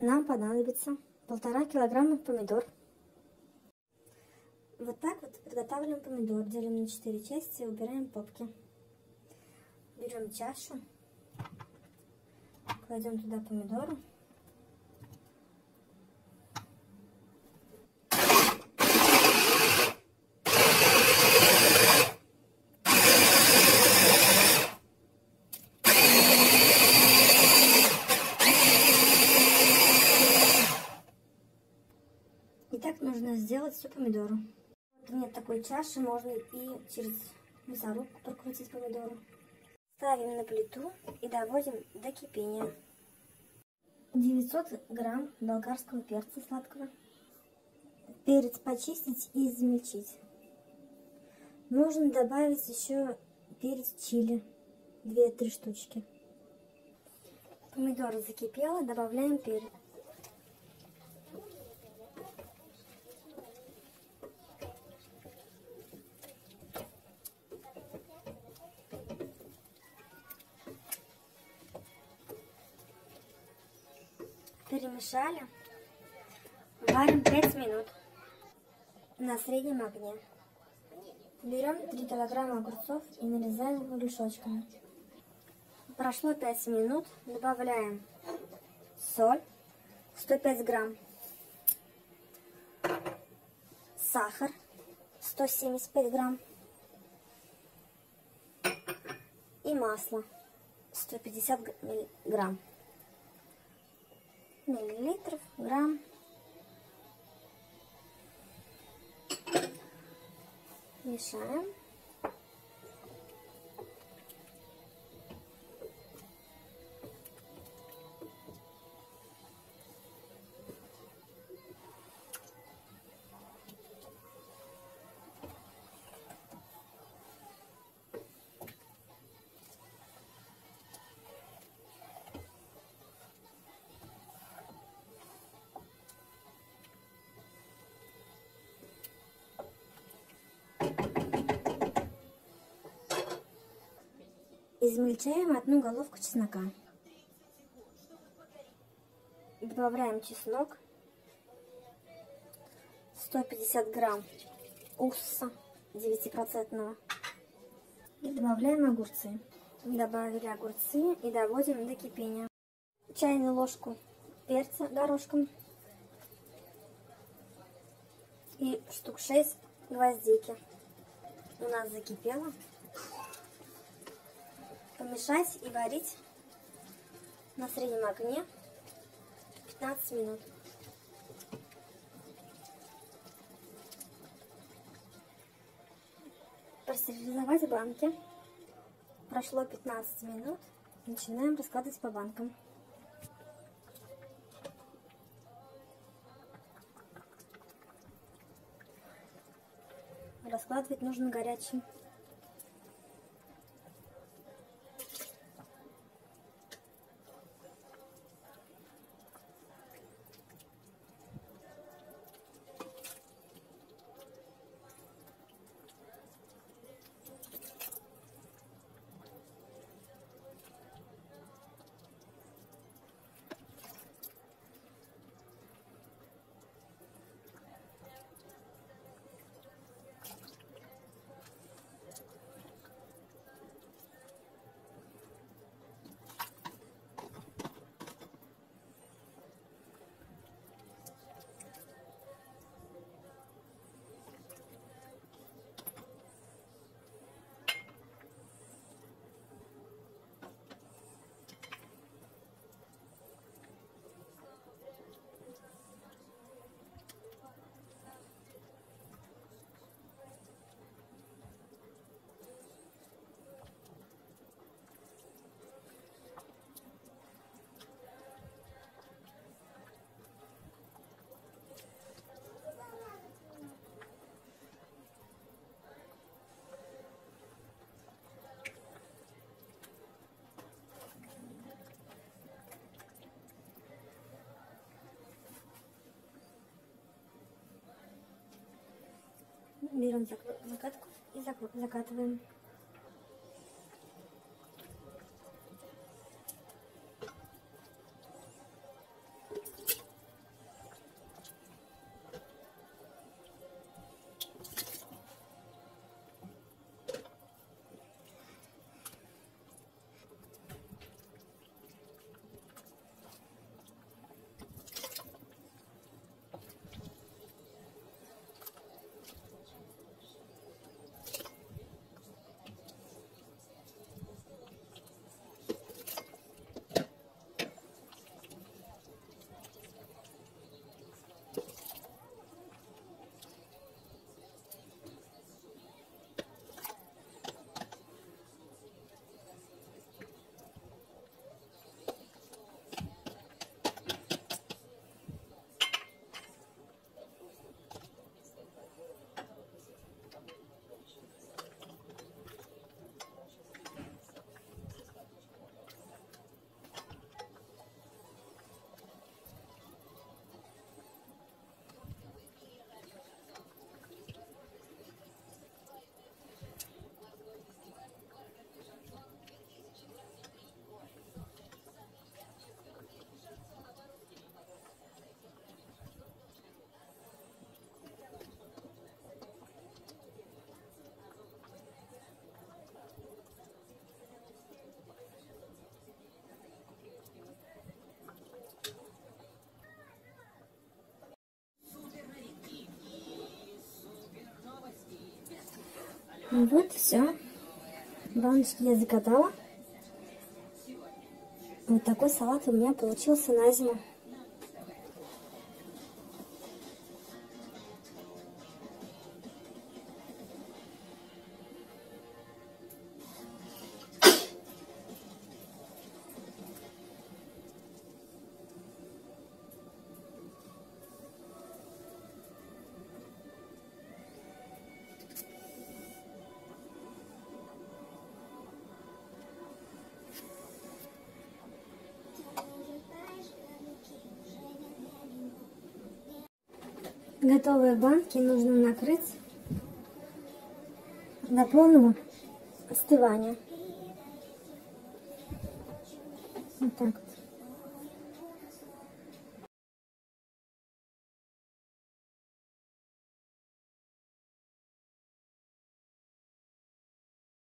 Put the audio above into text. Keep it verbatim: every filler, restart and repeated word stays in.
нам понадобится полтора килограмма помидор. Вот так вот подготавливаем помидор. Делим на четыре части и убираем попки. Берем чашу, кладем туда помидоры. И так нужно сделать всю помидору. Вот нет такой чаши, можно и через мясорубку прокрутить помидоры. Ставим на плиту и доводим до кипения. девятьсот грамм болгарского перца сладкого. Перец почистить и измельчить. Можно добавить еще перец чили, две-три штучки. Помидор закипела, добавляем перец. Перемешали. Варим пять минут на среднем огне. Берем три килограмма огурцов и нарезаем его решеточками. Прошло пять минут. Добавляем соль, сто пять грамм, сахар, сто семьдесят пять грамм и масло, сто пятьдесят грамм. Миллилитров, грамм. Мешаем. Измельчаем одну головку чеснока. Добавляем чеснок, сто пятьдесят грамм уксуса девятипроцентного. И добавляем огурцы. Добавили огурцы и доводим до кипения. Чайную ложку перца горошком и штук шесть гвоздики. У нас закипело. Помешать и варить на среднем огне пятнадцать минут. Простерилизовать банки. Прошло пятнадцать минут. Начинаем раскладывать по банкам. Раскладывать нужно горячим. Берем закатку и закатываем. Вот, все. Баночки я закатала. Вот такой салат у меня получился на зиму. Готовые банки нужно накрыть до полного остывания. Вот так вот.